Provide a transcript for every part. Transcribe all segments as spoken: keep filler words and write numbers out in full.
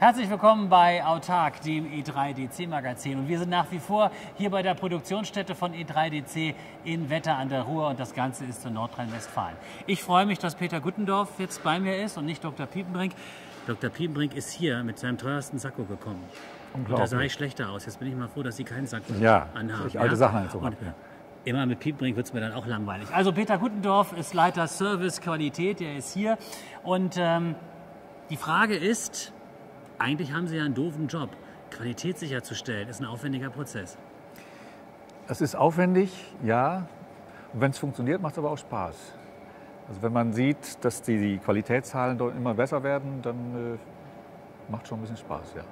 Herzlich willkommen bei Autark, dem E drei D C-Magazin. Und wir sind nach wie vor hier bei der Produktionsstätte von E drei D C in Wetter an der Ruhr und das Ganze ist in Nordrhein-Westfalen. Ich freue mich, dass Peter Guttendorf jetzt bei mir ist und nicht Doktor Piepenbrink. Doktor Piepenbrink ist hier mit seinem teuersten Sakko gekommen. Und da sah ich schlechter aus. Jetzt bin ich mal froh, dass Sie keinen Sakko ja, anhaben. Ich alte ja? Sachen anzogen habe. Immer mit Piepenbrink wird es mir dann auch langweilig. Also Peter Guttendorf ist Leiter Service Qualität, der ist hier. Und ähm, die Frage ist, eigentlich haben Sie ja einen doofen Job. Qualität sicherzustellen ist ein aufwendiger Prozess. Es ist aufwendig, ja. Und wenn es funktioniert, macht es aber auch Spaß. Also wenn man sieht, dass die, die Qualitätszahlen dort immer besser werden, dann äh, macht schon ein bisschen Spaß, ja.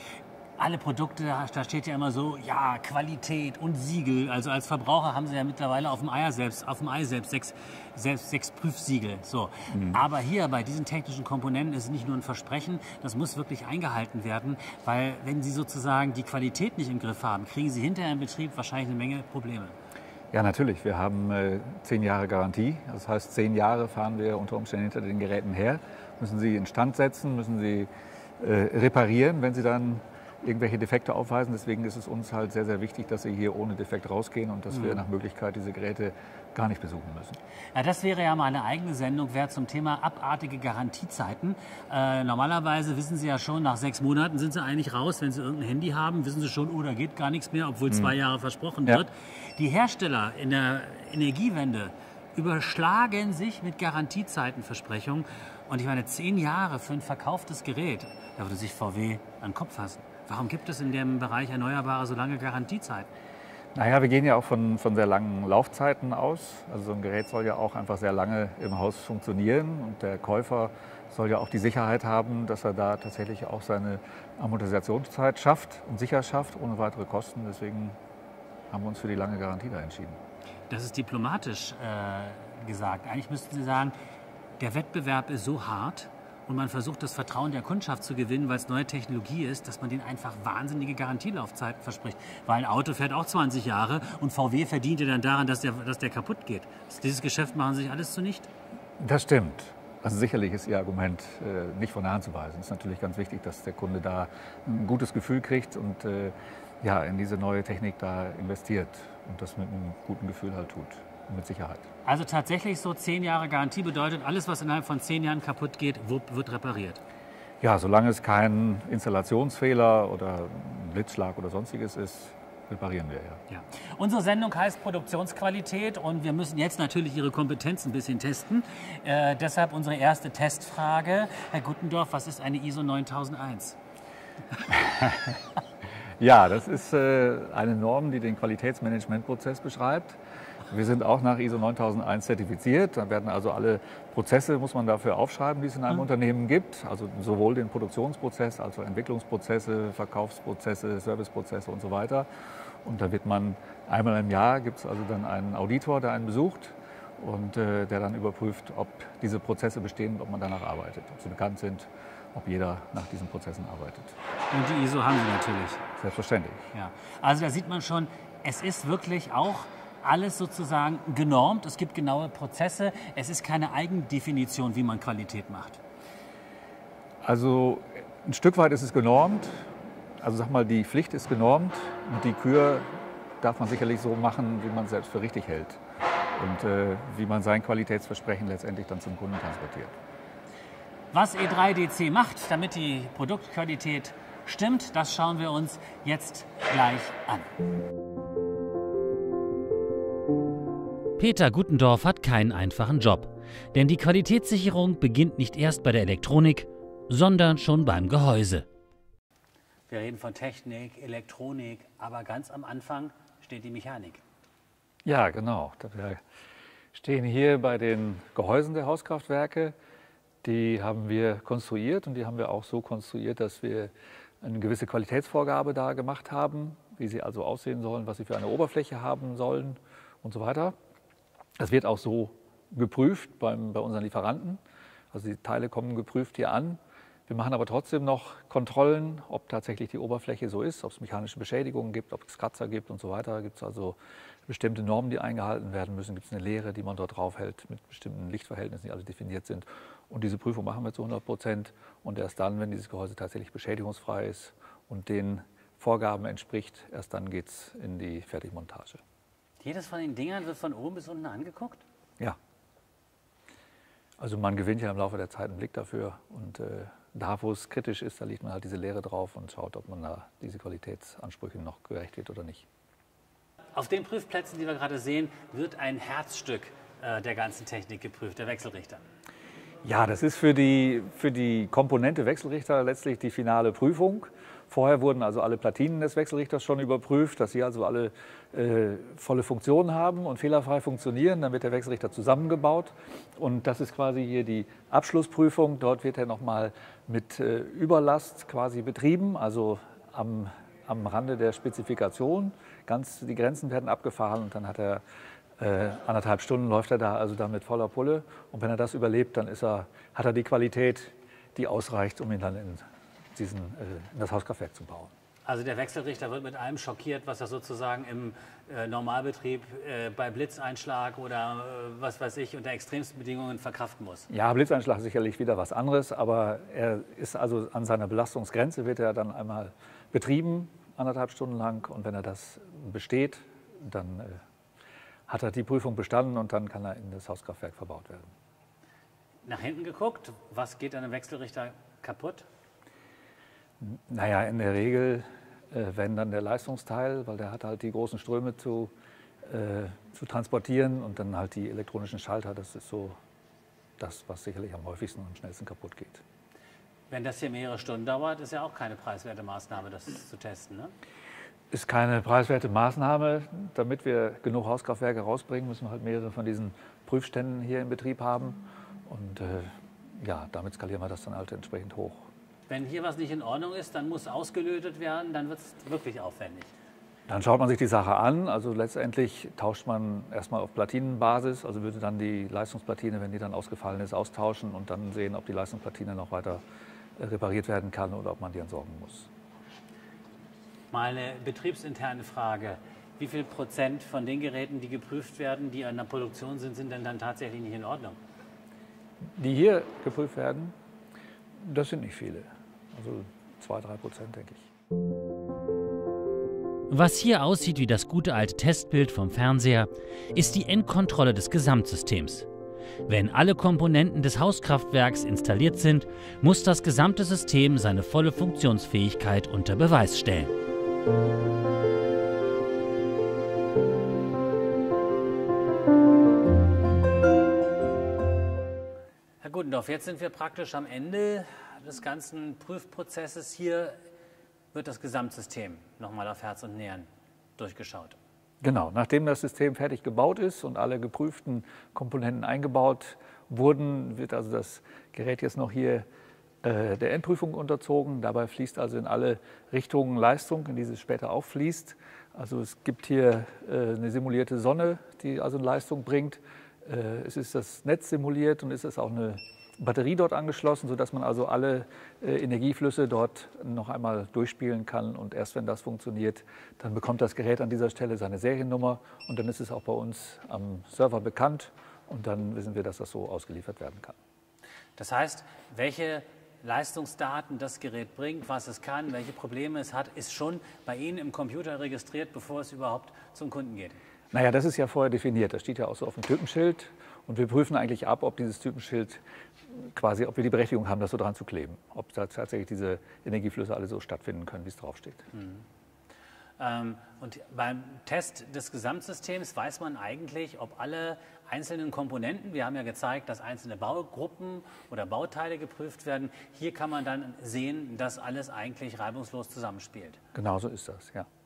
Alle Produkte, da steht ja immer so, ja, Qualität und Siegel. Also als Verbraucher haben Sie ja mittlerweile auf dem Ei selbst, auf dem Ei selbst sechs, selbst sechs Prüfsiegel. So. Mhm. Aber hier bei diesen technischen Komponenten ist es nicht nur ein Versprechen, das muss wirklich eingehalten werden, weil wenn Sie sozusagen die Qualität nicht im Griff haben, kriegen Sie hinterher im Betrieb wahrscheinlich eine Menge Probleme. Ja, natürlich. Wir haben äh, zehn Jahre Garantie. Das heißt, zehn Jahre fahren wir unter Umständen hinter den Geräten her, müssen sie instand setzen, müssen sie äh, reparieren, wenn sie dann irgendwelche Defekte aufweisen. Deswegen ist es uns halt sehr, sehr wichtig, dass sie hier ohne Defekt rausgehen und dass mhm. wir nach Möglichkeit diese Geräte gar nicht besuchen müssen. Ja, das wäre ja mal eine eigene Sendung wert zum Thema abartige Garantiezeiten. Äh, normalerweise wissen Sie ja schon, nach sechs Monaten sind Sie eigentlich raus. Wenn Sie irgendein Handy haben, wissen Sie schon, oh, da geht gar nichts mehr, obwohl mhm. zwei Jahre versprochen ja. wird. Die Hersteller in der Energiewende überschlagen sich mit Garantiezeitenversprechungen. Und ich meine, zehn Jahre für ein verkauftes Gerät, da würde sich V W an den Kopf fassen. Warum gibt es in dem Bereich Erneuerbare so lange Garantiezeiten? Naja, wir gehen ja auch von, von sehr langen Laufzeiten aus. Also so ein Gerät soll ja auch einfach sehr lange im Haus funktionieren. Und der Käufer soll ja auch die Sicherheit haben, dass er da tatsächlich auch seine Amortisationszeit schafft und sicher schafft, ohne weitere Kosten. Deswegen haben wir uns für die lange Garantie da entschieden. Das ist diplomatisch äh, gesagt. Eigentlich müssten Sie sagen, der Wettbewerb ist so hart, und man versucht, das Vertrauen der Kundschaft zu gewinnen, weil es neue Technologie ist, dass man denen einfach wahnsinnige Garantielaufzeiten verspricht. Weil ein Auto fährt auch zwanzig Jahre und V W verdient ja dann daran, dass der, dass der kaputt geht. Dieses Geschäft machen sich alles zunichte. Das stimmt. Also sicherlich ist Ihr Argument äh, nicht von der Hand zu weisen. Es ist natürlich ganz wichtig, dass der Kunde da ein gutes Gefühl kriegt und äh, ja, in diese neue Technik da investiert und das mit einem guten Gefühl halt tut. Mit Sicherheit. Also tatsächlich so zehn Jahre Garantie bedeutet, alles, was innerhalb von zehn Jahren kaputt geht, wird repariert? Ja, solange es kein Installationsfehler oder ein Blitzschlag oder sonstiges ist, reparieren wir ja. ja. Unsere Sendung heißt Produktionsqualität und wir müssen jetzt natürlich Ihre Kompetenz ein bisschen testen. Äh, deshalb unsere erste Testfrage. Herr Guttendorf, was ist eine I S O neuntausendeins? Ja, das ist äh, eine Norm, die den Qualitätsmanagementprozess beschreibt. Wir sind auch nach I S O neuntausendeins zertifiziert. Da werden also alle Prozesse, muss man dafür aufschreiben, die es in einem mhm. Unternehmen gibt. Also sowohl den Produktionsprozess, also Entwicklungsprozesse, Verkaufsprozesse, Serviceprozesse und so weiter. Und da wird man einmal im Jahr, gibt es also dann einen Auditor, der einen besucht und äh, der dann überprüft, ob diese Prozesse bestehen und ob man danach arbeitet, ob sie bekannt sind, ob jeder nach diesen Prozessen arbeitet. Und die I S O haben Sie natürlich. Selbstverständlich. Ja. Also da sieht man schon, es ist wirklich auch alles sozusagen genormt. Es gibt genaue Prozesse. Es ist keine Eigendefinition, wie man Qualität macht. Also ein Stück weit ist es genormt. Also sag mal, die Pflicht ist genormt und die Kür darf man sicherlich so machen, wie man es selbst für richtig hält und äh, wie man sein Qualitätsversprechen letztendlich dann zum Kunden transportiert. Was E drei D C macht, damit die Produktqualität stimmt, das schauen wir uns jetzt gleich an. Peter Guttendorf hat keinen einfachen Job, denn die Qualitätssicherung beginnt nicht erst bei der Elektronik, sondern schon beim Gehäuse. Wir reden von Technik, Elektronik, aber ganz am Anfang steht die Mechanik. Ja, genau. Wir stehen hier bei den Gehäusen der Hauskraftwerke. Die haben wir konstruiert und die haben wir auch so konstruiert, dass wir eine gewisse Qualitätsvorgabe da gemacht haben, wie sie also aussehen sollen, was sie für eine Oberfläche haben sollen und so weiter. Das wird auch so geprüft beim, bei unseren Lieferanten. Also die Teile kommen geprüft hier an. Wir machen aber trotzdem noch Kontrollen, ob tatsächlich die Oberfläche so ist, ob es mechanische Beschädigungen gibt, ob es Kratzer gibt und so weiter. Gibt es also bestimmte Normen, die eingehalten werden müssen. Gibt es eine Lehre, die man dort drauf hält mit bestimmten Lichtverhältnissen, die alle definiert sind. Und diese Prüfung machen wir zu hundert Prozent. Und erst dann, wenn dieses Gehäuse tatsächlich beschädigungsfrei ist und den Vorgaben entspricht, erst dann geht es in die Fertigmontage. Jedes von den Dingern wird von oben bis unten angeguckt? Ja. Also man gewinnt ja im Laufe der Zeit einen Blick dafür. Und äh, da, wo es kritisch ist, da legt man halt diese Lehre drauf und schaut, ob man da diese Qualitätsansprüche noch gerecht wird oder nicht. Auf den Prüfplätzen, die wir gerade sehen, wird ein Herzstück äh, der ganzen Technik geprüft, der Wechselrichter. Ja, das ist für die, für die Komponente Wechselrichter letztlich die finale Prüfung. Vorher wurden also alle Platinen des Wechselrichters schon überprüft, dass sie also alle äh, volle Funktionen haben und fehlerfrei funktionieren. Dann wird der Wechselrichter zusammengebaut und das ist quasi hier die Abschlussprüfung. Dort wird er nochmal mit äh, Überlast quasi betrieben, also am, am Rande der Spezifikation. Ganz, die Grenzen werden abgefahren und dann hat er äh, anderthalb Stunden läuft er da also dann mit voller Pulle. Und wenn er das überlebt, dann ist er, hat er die Qualität, die ausreicht, um ihn dann in Diesen, äh, in das Hauskraftwerk zu bauen. Also der Wechselrichter wird mit allem schockiert, was er sozusagen im äh, Normalbetrieb äh, bei Blitzeinschlag oder äh, was weiß ich unter extremsten Bedingungen verkraften muss. Ja, Blitzeinschlag ist sicherlich wieder was anderes, aber er ist also an seiner Belastungsgrenze, wird er dann einmal betrieben, anderthalb Stunden lang. Und wenn er das besteht, dann äh, hat er die Prüfung bestanden und dann kann er in das Hauskraftwerk verbaut werden. Nach hinten geguckt, was geht an einem Wechselrichter kaputt? Naja, in der Regel, äh, wenn dann der Leistungsteil, weil der hat halt die großen Ströme zu, äh, zu transportieren und dann halt die elektronischen Schalter, das ist so das, was sicherlich am häufigsten und am schnellsten kaputt geht. Wenn das hier mehrere Stunden dauert, ist ja auch keine preiswerte Maßnahme, das zu testen, ne? Ist keine preiswerte Maßnahme. Damit wir genug Hauskraftwerke rausbringen, müssen wir halt mehrere von diesen Prüfständen hier in Betrieb haben und äh, ja, damit skalieren wir das dann halt entsprechend hoch. Wenn hier was nicht in Ordnung ist, dann muss ausgelötet werden, dann wird es wirklich aufwendig. Dann schaut man sich die Sache an. Also letztendlich tauscht man erstmal auf Platinenbasis, also würde dann die Leistungsplatine, wenn die dann ausgefallen ist, austauschen und dann sehen, ob die Leistungsplatine noch weiter repariert werden kann oder ob man die entsorgen muss. Mal eine betriebsinterne Frage. Wie viel Prozent von den Geräten, die geprüft werden, die in der Produktion sind, sind denn dann tatsächlich nicht in Ordnung? Die hier geprüft werden, das sind nicht viele. Also zwei, drei Prozent, denke ich. Was hier aussieht wie das gute alte Testbild vom Fernseher, ist die Endkontrolle des Gesamtsystems. Wenn alle Komponenten des Hauskraftwerks installiert sind, muss das gesamte System seine volle Funktionsfähigkeit unter Beweis stellen. Herr Gudendorf, jetzt sind wir praktisch am Ende des ganzen Prüfprozesses. Hier wird das Gesamtsystem nochmal auf Herz und Nieren durchgeschaut. Genau, nachdem das System fertig gebaut ist und alle geprüften Komponenten eingebaut wurden, wird also das Gerät jetzt noch hier äh, der Endprüfung unterzogen. Dabei fließt also in alle Richtungen Leistung, in die es später auch fließt. Also es gibt hier äh, eine simulierte Sonne, die also Leistung bringt. Äh, es ist das Netz simuliert und es ist auch eine Batterie dort angeschlossen, sodass man also alle äh, Energieflüsse dort noch einmal durchspielen kann. Und erst wenn das funktioniert, dann bekommt das Gerät an dieser Stelle seine Seriennummer und dann ist es auch bei uns am Server bekannt und dann wissen wir, dass das so ausgeliefert werden kann. Das heißt, welche Leistungsdaten das Gerät bringt, was es kann, welche Probleme es hat, ist schon bei Ihnen im Computer registriert, bevor es überhaupt zum Kunden geht? Naja, das ist ja vorher definiert. Das steht ja auch so auf dem Typenschild. Und wir prüfen eigentlich ab, ob dieses Typenschild quasi, ob wir die Berechtigung haben, das so dran zu kleben. Ob da tatsächlich diese Energieflüsse alle so stattfinden können, wie es draufsteht. Mhm. Ähm, und beim Test des Gesamtsystems weiß man eigentlich, ob alle einzelnen Komponenten, wir haben ja gezeigt, dass einzelne Baugruppen oder Bauteile geprüft werden. Hier kann man dann sehen, dass alles eigentlich reibungslos zusammenspielt. Genau so ist das, ja.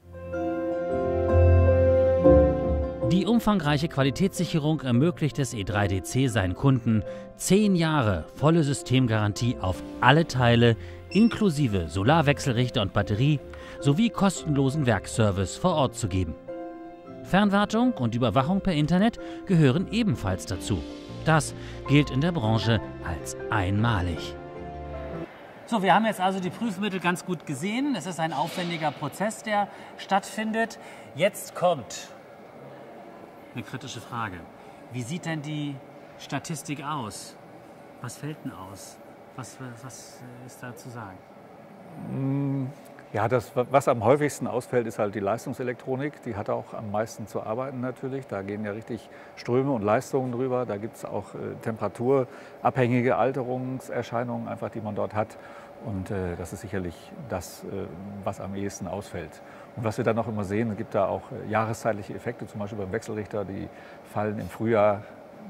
Die umfangreiche Qualitätssicherung ermöglicht es E drei D C seinen Kunden, zehn Jahre volle Systemgarantie auf alle Teile inklusive Solarwechselrichter und Batterie sowie kostenlosen Werkservice vor Ort zu geben. Fernwartung und Überwachung per Internet gehören ebenfalls dazu. Das gilt in der Branche als einmalig. So, wir haben jetzt also die Prüfmittel ganz gut gesehen. Es ist ein aufwendiger Prozess, der stattfindet. Jetzt kommt eine kritische Frage. Wie sieht denn die Statistik aus? Was fällt denn aus? Was, was ist da zu sagen? Ja, das, was am häufigsten ausfällt, ist halt die Leistungselektronik. Die hat auch am meisten zu arbeiten natürlich. Da gehen ja richtig Ströme und Leistungen drüber. Da gibt es auch äh, temperaturabhängige Alterungserscheinungen, einfach, die man dort hat. Und äh, das ist sicherlich das, äh, was am ehesten ausfällt. Und was wir dann noch immer sehen, es gibt da auch äh, jahreszeitliche Effekte, zum Beispiel beim Wechselrichter, die fallen im Frühjahr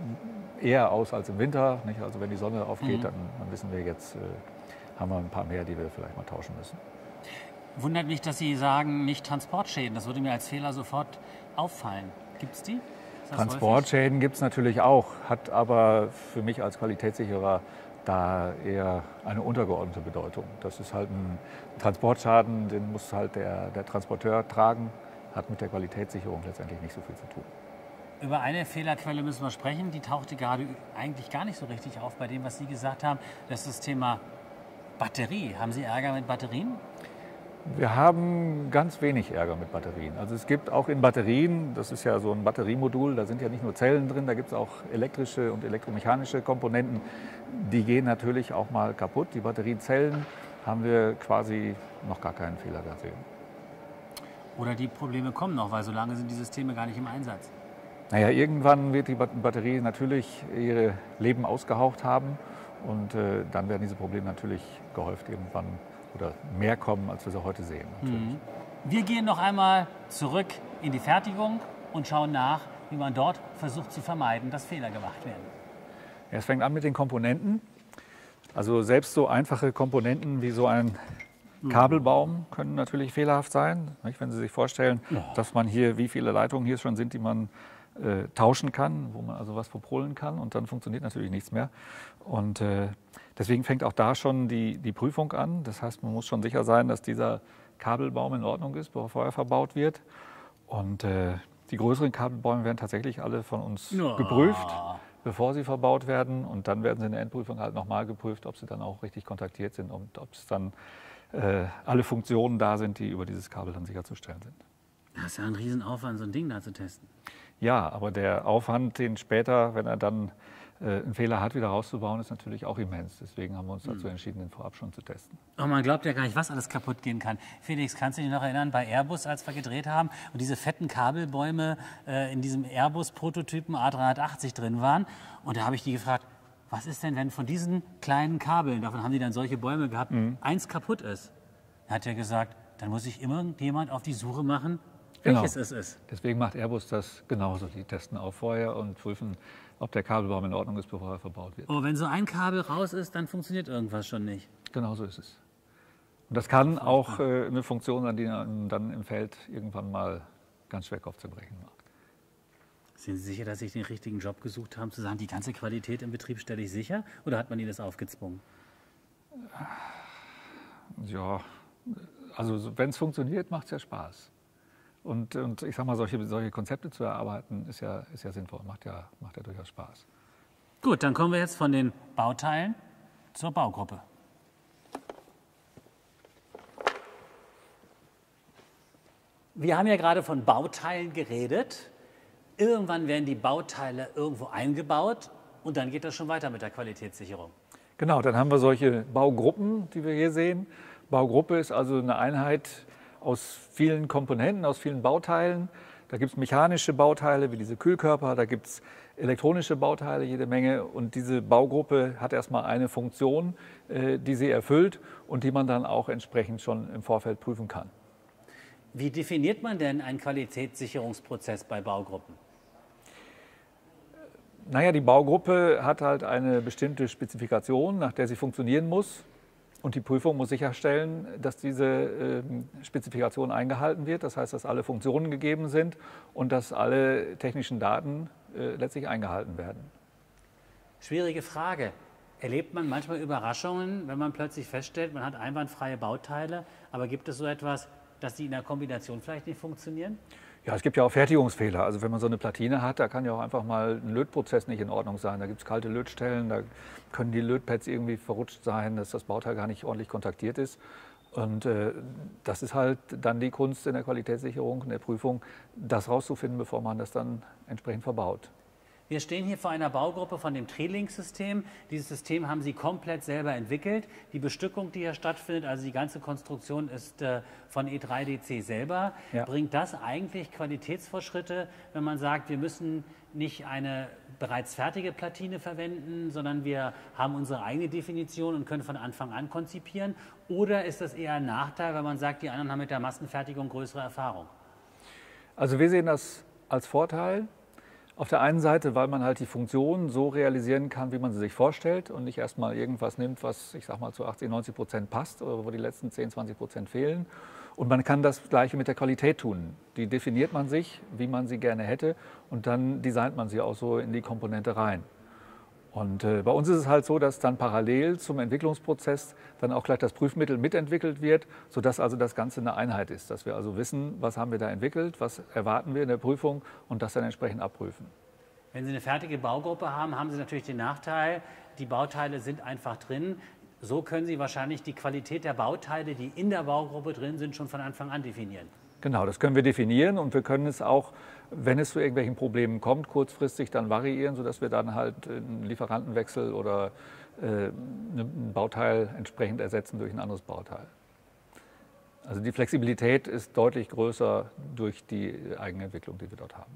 eher aus als im Winter. Nicht? Also wenn die Sonne aufgeht, mhm. dann, dann wissen wir jetzt, äh, haben wir ein paar mehr, die wir vielleicht mal tauschen müssen. Wundert mich, dass Sie sagen, nicht Transportschäden. Das würde mir als Fehler sofort auffallen. Gibt es die? Transportschäden gibt es natürlich auch, hat aber für mich als Qualitätssicherer da eher eine untergeordnete Bedeutung. Das ist halt ein Transportschaden, den muss halt der, der Transporteur tragen, hat mit der Qualitätssicherung letztendlich nicht so viel zu tun. Über eine Fehlerquelle müssen wir sprechen, die tauchte gerade eigentlich gar nicht so richtig auf bei dem, was Sie gesagt haben. Das ist das Thema Batterie. Haben Sie Ärger mit Batterien? Wir haben ganz wenig Ärger mit Batterien. Also es gibt auch in Batterien, das ist ja so ein Batteriemodul, da sind ja nicht nur Zellen drin, da gibt es auch elektrische und elektromechanische Komponenten. Die gehen natürlich auch mal kaputt. Die Batteriezellen haben wir quasi noch gar keinen Fehler gesehen. Oder die Probleme kommen noch, weil so lange sind die Systeme gar nicht im Einsatz. Naja, irgendwann wird die Batterie natürlich ihr Leben ausgehaucht haben und äh, dann werden diese Probleme natürlich gehäuft irgendwann oder mehr kommen, als wir sie heute sehen. Mhm. Wir gehen noch einmal zurück in die Fertigung und schauen nach, wie man dort versucht zu vermeiden, dass Fehler gemacht werden. Ja, es fängt an mit den Komponenten. Also selbst so einfache Komponenten wie so ein Kabelbaum können natürlich fehlerhaft sein. Wenn Sie sich vorstellen, ja. dass man hier, wie viele Leitungen hier schon sind, die man äh, tauschen kann, wo man also was verprollen kann und dann funktioniert natürlich nichts mehr. Und äh, deswegen fängt auch da schon die, die Prüfung an. Das heißt, man muss schon sicher sein, dass dieser Kabelbaum in Ordnung ist, bevor er verbaut wird. Und äh, die größeren Kabelbäume werden tatsächlich alle von uns ja. geprüft, bevor sie verbaut werden. Und dann werden sie in der Endprüfung halt nochmal geprüft, ob sie dann auch richtig kontaktiert sind und ob es dann äh, alle Funktionen da sind, die über dieses Kabel dann sicherzustellen sind. Das ist ja ein Riesenaufwand, so ein Ding da zu testen. Ja, aber der Aufwand, den später, wenn er dann äh, einen Fehler hat, wieder rauszubauen, ist natürlich auch immens. Deswegen haben wir uns dazu entschieden, den vorab schon zu testen. Oh, man glaubt ja gar nicht, was alles kaputt gehen kann. Felix, kannst du dich noch erinnern, bei Airbus, als wir gedreht haben und diese fetten Kabelbäume äh, in diesem Airbus-Prototypen A dreihundertachtzig drin waren? Und da habe ich die gefragt, was ist denn, wenn von diesen kleinen Kabeln, davon haben die dann solche Bäume gehabt, mhm. eins kaputt ist? Da hat er gesagt, dann muss sich irgendjemand auf die Suche machen, welches genau. es ist. Deswegen macht Airbus das genauso. Die testen auch vorher und prüfen, ob der Kabelbaum in Ordnung ist, bevor er verbaut wird. Oh, wenn so ein Kabel raus ist, dann funktioniert irgendwas schon nicht. Genau so ist es. Und das kann auch äh, eine Funktion sein, die dann im Feld irgendwann mal ganz schwer Kopf zu brechen macht. Sind Sie sicher, dass Sie den richtigen Job gesucht haben, zu sagen, die ganze Qualität im Betrieb stelle ich sicher? Oder hat man Ihnen das aufgezwungen? Ja, also wenn es funktioniert, macht es ja Spaß. Und, und ich sag mal, solche, solche Konzepte zu erarbeiten, ist ja, ist ja sinnvoll, macht ja, macht ja durchaus Spaß. Gut, dann kommen wir jetzt von den Bauteilen zur Baugruppe. Wir haben ja gerade von Bauteilen geredet. Irgendwann werden die Bauteile irgendwo eingebaut und dann geht das schon weiter mit der Qualitätssicherung. Genau, dann haben wir solche Baugruppen, die wir hier sehen. Baugruppe ist also eine Einheit aus vielen Komponenten, aus vielen Bauteilen. Da gibt es mechanische Bauteile wie diese Kühlkörper, da gibt es elektronische Bauteile, jede Menge. Und diese Baugruppe hat erstmal eine Funktion, äh, die sie erfüllt und die man dann auch entsprechend schon im Vorfeld prüfen kann. Wie definiert man denn einen Qualitätssicherungsprozess bei Baugruppen? Naja, die Baugruppe hat halt eine bestimmte Spezifikation, nach der sie funktionieren muss. Und die Prüfung muss sicherstellen, dass diese äh, Spezifikation eingehalten wird. Das heißt, dass alle Funktionen gegeben sind und dass alle technischen Daten äh, letztlich eingehalten werden. Schwierige Frage. Erlebt man manchmal Überraschungen, wenn man plötzlich feststellt, man hat einwandfreie Bauteile, aber gibt es so etwas, dass die in der Kombination vielleicht nicht funktionieren? Ja, es gibt ja auch Fertigungsfehler. Also wenn man so eine Platine hat, da kann ja auch einfach mal ein Lötprozess nicht in Ordnung sein. Da gibt es kalte Lötstellen, da können die Lötpads irgendwie verrutscht sein, dass das Bauteil gar nicht ordentlich kontaktiert ist. Und äh, das ist halt dann die Kunst in der Qualitätssicherung, in der Prüfung, das rauszufinden, bevor man das dann entsprechend verbaut. Wir stehen hier vor einer Baugruppe von dem Trilink-System. Dieses System haben Sie komplett selber entwickelt. Die Bestückung, die hier stattfindet, also die ganze Konstruktion ist äh, von E drei D C selber. Ja. Bringt das eigentlich Qualitätsfortschritte, wenn man sagt, wir müssen nicht eine bereits fertige Platine verwenden, sondern wir haben unsere eigene Definition und können von Anfang an konzipieren? Oder ist das eher ein Nachteil, wenn man sagt, die anderen haben mit der Massenfertigung größere Erfahrung? Also wir sehen das als Vorteil. Auf der einen Seite, weil man halt die Funktion so realisieren kann, wie man sie sich vorstellt und nicht erstmal irgendwas nimmt, was, ich sag mal, zu achtzig, neunzig Prozent passt oder wo die letzten zehn, zwanzig Prozent fehlen. Und man kann das Gleiche mit der Qualität tun. Die definiert man sich, wie man sie gerne hätte, und dann designt man sie auch so in die Komponente rein. Und äh, bei uns ist es halt so, dass dann parallel zum Entwicklungsprozess dann auch gleich das Prüfmittel mitentwickelt wird, sodass also das Ganze eine Einheit ist. Dass wir also wissen, was haben wir da entwickelt, was erwarten wir in der Prüfung und das dann entsprechend abprüfen. Wenn Sie eine fertige Baugruppe haben, haben Sie natürlich den Nachteil, die Bauteile sind einfach drin. So können Sie wahrscheinlich die Qualität der Bauteile, die in der Baugruppe drin sind, schon von Anfang an definieren. Genau, das können wir definieren, und wir können es auch, wenn es zu irgendwelchen Problemen kommt, kurzfristig dann variieren, sodass wir dann halt einen Lieferantenwechsel oder äh, ein Bauteil entsprechend ersetzen durch ein anderes Bauteil. Also die Flexibilität ist deutlich größer durch die Eigenentwicklung, die wir dort haben.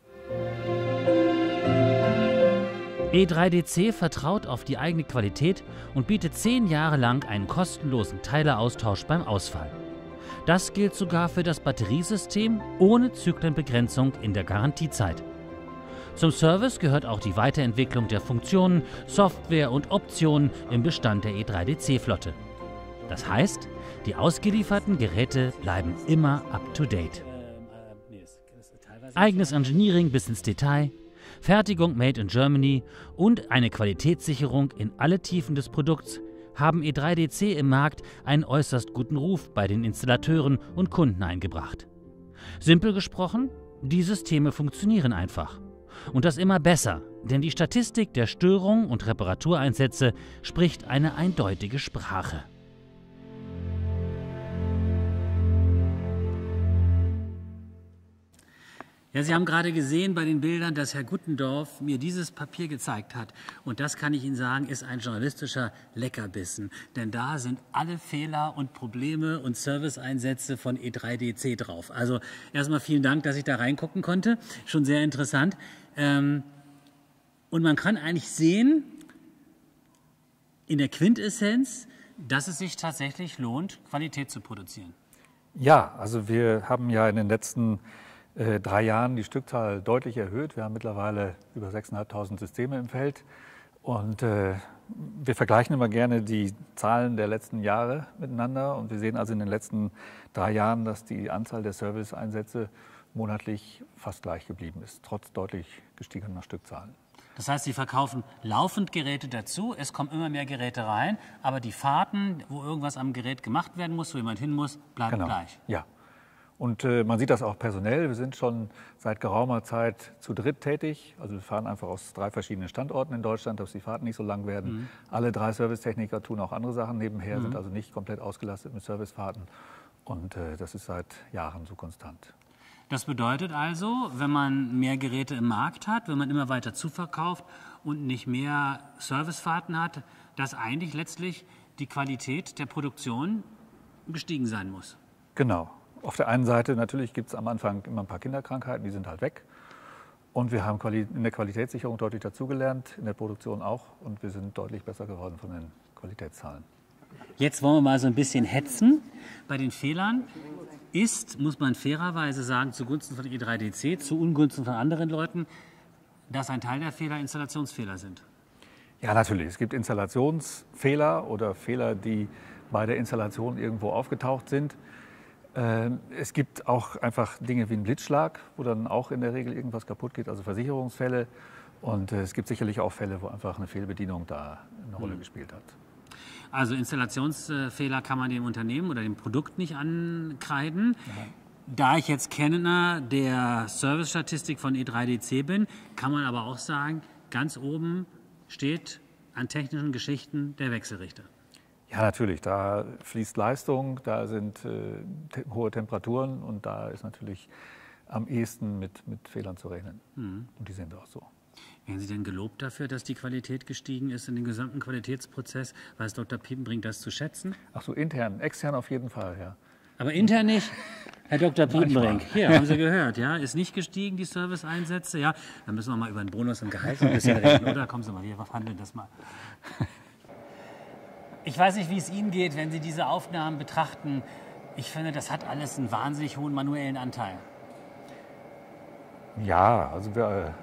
E drei D C vertraut auf die eigene Qualität und bietet zehn Jahre lang einen kostenlosen Teileaustausch beim Ausfall. Das gilt sogar für das Batteriesystem ohne Zyklenbegrenzung in der Garantiezeit. Zum Service gehört auch die Weiterentwicklung der Funktionen, Software und Optionen im Bestand der E drei D C-Flotte. Das heißt, die ausgelieferten Geräte bleiben immer up-to-date. Eigenes Engineering bis ins Detail, Fertigung made in Germany und eine Qualitätssicherung in alle Tiefen des Produkts haben E drei D C im Markt einen äußerst guten Ruf bei den Installateuren und Kunden eingebracht. Simpel gesprochen, die Systeme funktionieren einfach. Und das immer besser, denn die Statistik der Störungen und Reparatureinsätze spricht eine eindeutige Sprache. Ja, Sie haben gerade gesehen bei den Bildern, dass Herr Guttendorf mir dieses Papier gezeigt hat. Und das, kann ich Ihnen sagen, ist ein journalistischer Leckerbissen. Denn da sind alle Fehler und Probleme und Serviceeinsätze von E drei D C drauf. Also erstmal vielen Dank, dass ich da reingucken konnte. Schon sehr interessant. Ähm, und man kann eigentlich sehen, in der Quintessenz, dass es sich tatsächlich lohnt, Qualität zu produzieren. Ja, also wir haben ja in den letzten Äh, drei Jahren die Stückzahl deutlich erhöht. Wir haben mittlerweile über sechstausendfünfhundert Systeme im Feld, und äh, wir vergleichen immer gerne die Zahlen der letzten Jahre miteinander, und wir sehen also in den letzten drei Jahren, dass die Anzahl der Serviceeinsätze monatlich fast gleich geblieben ist, trotz deutlich gestiegener Stückzahlen. Das heißt, Sie verkaufen laufend Geräte dazu, es kommen immer mehr Geräte rein, aber die Fahrten, wo irgendwas am Gerät gemacht werden muss, wo jemand hin muss, bleiben genau. gleich. Ja. Und äh, man sieht das auch personell. Wir sind schon seit geraumer Zeit zu dritt tätig. Also wir fahren einfach aus drei verschiedenen Standorten in Deutschland, dass die Fahrten nicht so lang werden. Mhm. Alle drei Servicetechniker tun auch andere Sachen nebenher, mhm. sind also nicht komplett ausgelastet mit Servicefahrten. Und äh, das ist seit Jahren so konstant. Das bedeutet also, wenn man mehr Geräte im Markt hat, wenn man immer weiter zuverkauft und nicht mehr Servicefahrten hat, dass eigentlich letztlich die Qualität der Produktion gestiegen sein muss. Genau. Auf der einen Seite natürlich gibt es am Anfang immer ein paar Kinderkrankheiten, die sind halt weg. Und wir haben in der Qualitätssicherung deutlich dazugelernt, in der Produktion auch. Und wir sind deutlich besser geworden von den Qualitätszahlen. Jetzt wollen wir mal so ein bisschen hetzen. Bei den Fehlern ist, muss man fairerweise sagen, zugunsten von E drei D C, zu Ungunsten von anderen Leuten, dass ein Teil der Fehler Installationsfehler sind. Ja, natürlich. Es gibt Installationsfehler oder Fehler, die bei der Installation irgendwo aufgetaucht sind. Es gibt auch einfach Dinge wie einen Blitzschlag, wo dann auch in der Regel irgendwas kaputt geht, also Versicherungsfälle. Und es gibt sicherlich auch Fälle, wo einfach eine Fehlbedienung da eine Rolle mhm. gespielt hat. Also Installationsfehler kann man dem Unternehmen oder dem Produkt nicht ankreiden. Ja. Da ich jetzt Kenner der Service-Statistik von E drei D C bin, kann man aber auch sagen, ganz oben steht an technischen Geschichten der Wechselrichter. Ja, natürlich. Da fließt Leistung, da sind äh, te hohe Temperaturen, und da ist natürlich am ehesten mit, mit Fehlern zu rechnen. Mhm. Und die sind auch so. Werden Sie denn gelobt dafür, dass die Qualität gestiegen ist in den gesamten Qualitätsprozess? Weiß Doktor Piepenbrink das zu schätzen? Ach so, intern, extern auf jeden Fall, ja. Aber intern nicht? Herr Doktor Piepenbrink, hier, haben Sie gehört, ja, ist nicht gestiegen, die Serviceeinsätze, ja. Dann müssen wir mal über den Bonus und Gehalt ein bisschen reden, oder? Kommen Sie mal, wir verhandeln das mal. Ich weiß nicht, wie es Ihnen geht, wenn Sie diese Aufnahmen betrachten. Ich finde, das hat alles einen wahnsinnig hohen manuellen Anteil. Ja, also wir,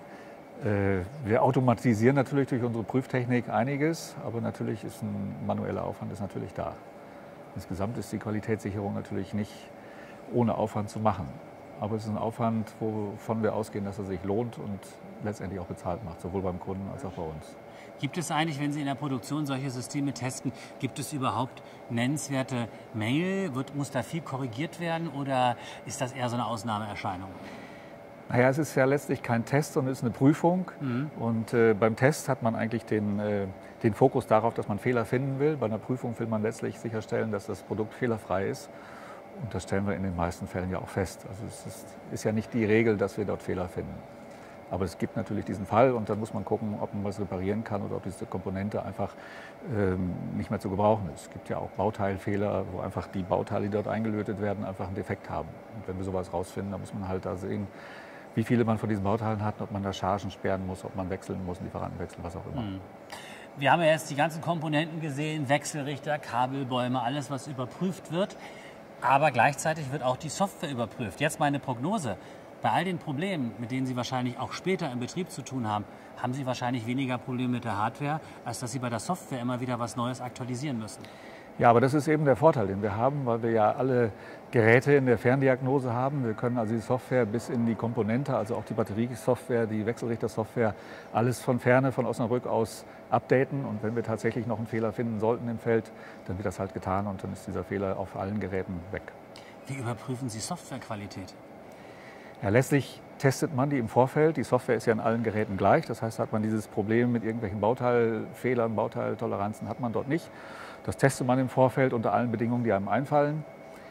äh, wir automatisieren natürlich durch unsere Prüftechnik einiges, aber natürlich ist ein manueller Aufwand ist natürlich da. Insgesamt ist die Qualitätssicherung natürlich nicht ohne Aufwand zu machen. Aber es ist ein Aufwand, wovon wir ausgehen, dass er sich lohnt und letztendlich auch bezahlt macht, sowohl beim Kunden als auch bei uns. Gibt es eigentlich, wenn Sie in der Produktion solche Systeme testen, gibt es überhaupt nennenswerte Mängel? Wird, muss da viel korrigiert werden oder ist das eher so eine Ausnahmeerscheinung? Naja, es ist ja letztlich kein Test, sondern es ist eine Prüfung. Mhm. Und äh, beim Test hat man eigentlich den, äh, den Fokus darauf, dass man Fehler finden will. Bei einer Prüfung will man letztlich sicherstellen, dass das Produkt fehlerfrei ist. Und das stellen wir in den meisten Fällen ja auch fest. Also es ist, ist ja nicht die Regel, dass wir dort Fehler finden. Aber es gibt natürlich diesen Fall und dann muss man gucken, ob man was reparieren kann oder ob diese Komponente einfach ähm, nicht mehr zu gebrauchen ist. Es gibt ja auch Bauteilfehler, wo einfach die Bauteile, die dort eingelötet werden, einfach einen Defekt haben. Und wenn wir sowas rausfinden, dann muss man halt da sehen, wie viele man von diesen Bauteilen hat, ob man da Chargen sperren muss, ob man wechseln muss, Lieferanten wechseln, was auch immer. Mhm. Wir haben ja jetzt die ganzen Komponenten gesehen, Wechselrichter, Kabelbäume, alles, was überprüft wird. Aber gleichzeitig wird auch die Software überprüft. Jetzt meine Prognose. Bei all den Problemen, mit denen Sie wahrscheinlich auch später im Betrieb zu tun haben, haben Sie wahrscheinlich weniger Probleme mit der Hardware, als dass Sie bei der Software immer wieder was Neues aktualisieren müssen. Ja, aber das ist eben der Vorteil, den wir haben, weil wir ja alle Geräte in der Ferndiagnose haben. Wir können also die Software bis in die Komponente, also auch die Batteriesoftware, die Wechselrichtersoftware, alles von Ferne, von Osnabrück aus updaten. Und wenn wir tatsächlich noch einen Fehler finden sollten im Feld, dann wird das halt getan und dann ist dieser Fehler auf allen Geräten weg. Wie überprüfen Sie Softwarequalität? Ja, letztlich testet man die im Vorfeld. Die Software ist ja in allen Geräten gleich. Das heißt, hat man dieses Problem mit irgendwelchen Bauteilfehlern, Bauteiltoleranzen, hat man dort nicht. Das testet man im Vorfeld unter allen Bedingungen, die einem einfallen.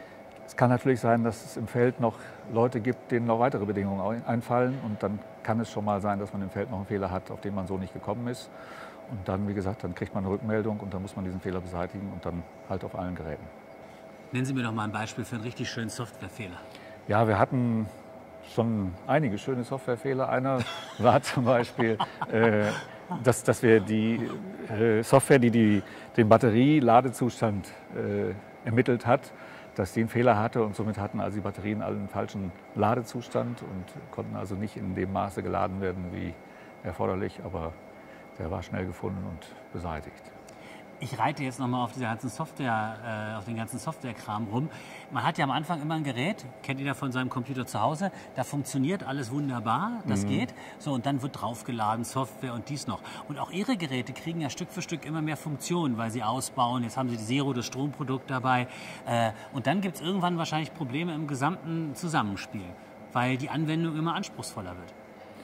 Es kann natürlich sein, dass es im Feld noch Leute gibt, denen noch weitere Bedingungen einfallen. Und dann kann es schon mal sein, dass man im Feld noch einen Fehler hat, auf den man so nicht gekommen ist. Und dann, wie gesagt, dann kriegt man eine Rückmeldung und dann muss man diesen Fehler beseitigen und dann halt auf allen Geräten. Nennen Sie mir doch mal ein Beispiel für einen richtig schönen Softwarefehler. Ja, wir hatten schon einige schöne Softwarefehler. Einer war zum Beispiel, äh, dass, dass wir die äh, Software, die, die den Batterieladezustand äh, ermittelt hat, dass die einen Fehler hatte und somit hatten also die Batterien alle einen falschen Ladezustand und konnten also nicht in dem Maße geladen werden wie erforderlich, aber der war schnell gefunden und beseitigt. Ich reite jetzt nochmal auf, diese ganzen Software, äh, auf den ganzen Softwarekram rum. Man hat ja am Anfang immer ein Gerät, kennt jeder von seinem Computer zu Hause, da funktioniert alles wunderbar, das mhm. geht. So, und dann wird draufgeladen, Software und dies noch. Und auch Ihre Geräte kriegen ja Stück für Stück immer mehr Funktionen, weil sie ausbauen. Jetzt haben Sie die Zero, das Stromprodukt dabei. Äh, und dann gibt es irgendwann wahrscheinlich Probleme im gesamten Zusammenspiel, weil die Anwendung immer anspruchsvoller wird.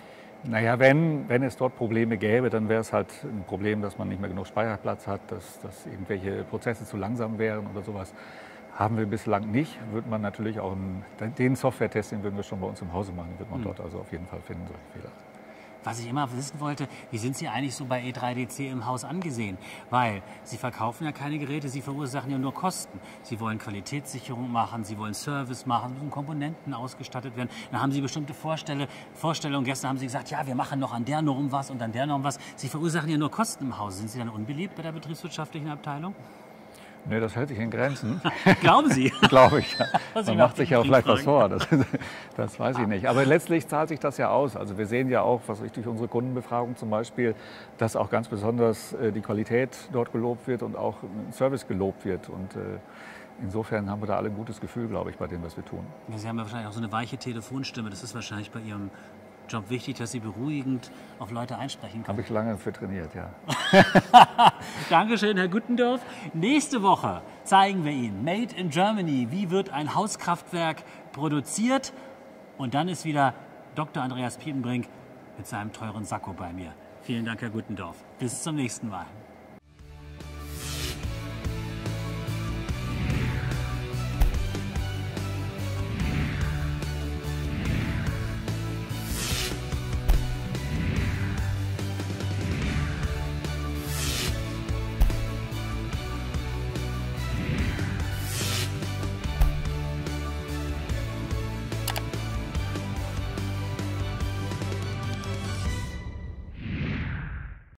Naja, wenn, wenn es dort Probleme gäbe, dann wäre es halt ein Problem, dass man nicht mehr genug Speicherplatz hat, dass, dass irgendwelche Prozesse zu langsam wären oder sowas. Haben wir bislang nicht. Würde man natürlich auch einen, den Software-Test, den würden wir schon bei uns im Hause machen, wird man mhm. dort also auf jeden Fall finden, solche Fehler. Was ich immer wissen wollte, wie sind Sie eigentlich so bei E drei D C im Haus angesehen? Weil Sie verkaufen ja keine Geräte, Sie verursachen ja nur Kosten. Sie wollen Qualitätssicherung machen, Sie wollen Service machen, müssen Komponenten ausgestattet werden. Dann haben Sie bestimmte Vorstelle, Vorstellungen. Gestern haben Sie gesagt, ja, wir machen noch an der Norm was und an der Norm was. Sie verursachen ja nur Kosten im Haus. Sind Sie dann unbeliebt bei der betriebswirtschaftlichen Abteilung? Nee, das hält sich in Grenzen. Glauben Sie? Glaube ich, ja. Man macht sich ja auch vielleicht was vor, das, das weiß ich nicht. Aber letztlich zahlt sich das ja aus. Also wir sehen ja auch, was ich durch unsere Kundenbefragung zum Beispiel, dass auch ganz besonders die Qualität dort gelobt wird und auch Service gelobt wird. Und insofern haben wir da alle ein gutes Gefühl, glaube ich, bei dem, was wir tun. Sie haben ja wahrscheinlich auch so eine weiche Telefonstimme. Das ist wahrscheinlich bei Ihrem Job wichtig, dass Sie beruhigend auf Leute einsprechen können. Habe ich lange für trainiert, ja. Dankeschön, Herr Guttendorf. Nächste Woche zeigen wir Ihnen Made in Germany. Wie wird ein Hauskraftwerk produziert? Und dann ist wieder Doktor Andreas Piepenbrink mit seinem teuren Sakko bei mir. Vielen Dank, Herr Guttendorf. Bis zum nächsten Mal.